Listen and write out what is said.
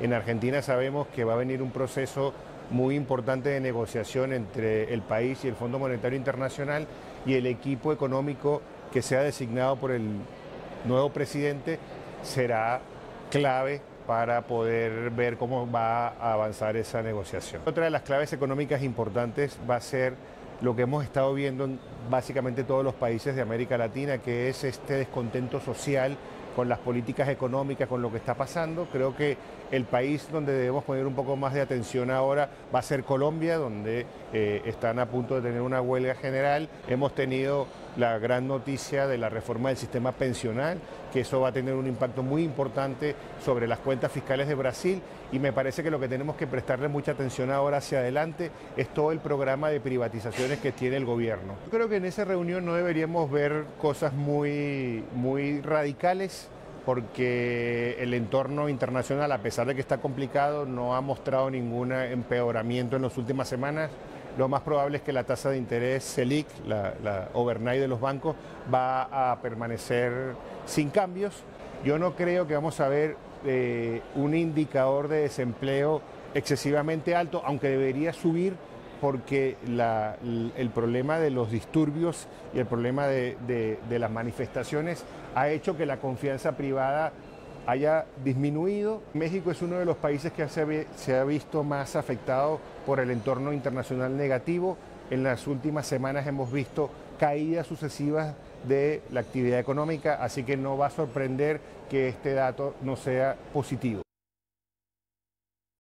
En Argentina sabemos que va a venir un proceso muy importante de negociación entre el país y el Fondo Monetario Internacional, y el equipo económico que sea designado por el nuevo presidente será clave para poder ver cómo va a avanzar esa negociación. Otra de las claves económicas importantes va a ser lo que hemos estado viendo en básicamente todos los países de América Latina, que es este descontento social con las políticas económicas, con lo que está pasando. Creo que el país donde debemos poner un poco más de atención ahora va a ser Colombia, donde están a punto de tener una huelga general. Hemos tenido la gran noticia de la reforma del sistema pensional, que eso va a tener un impacto muy importante sobre las cuentas fiscales de Brasil, y me parece que lo que tenemos que prestarle mucha atención ahora hacia adelante es todo el programa de privatizaciones que tiene el gobierno. Yo creo que en esa reunión no deberíamos ver cosas muy radicales, porque el entorno internacional, a pesar de que está complicado, no ha mostrado ningún empeoramiento en las últimas semanas. Lo más probable es que la tasa de interés Selic, la overnight de los bancos, va a permanecer sin cambios. Yo no creo que vamos a ver un indicador de desempleo excesivamente alto, aunque debería subir, porque el problema de los disturbios y el problema de las manifestaciones ha hecho que la confianza privada haya disminuido. México es uno de los países que se ha visto más afectado por el entorno internacional negativo. En las últimas semanas hemos visto caídas sucesivas de la actividad económica, así que no va a sorprender que este dato no sea positivo.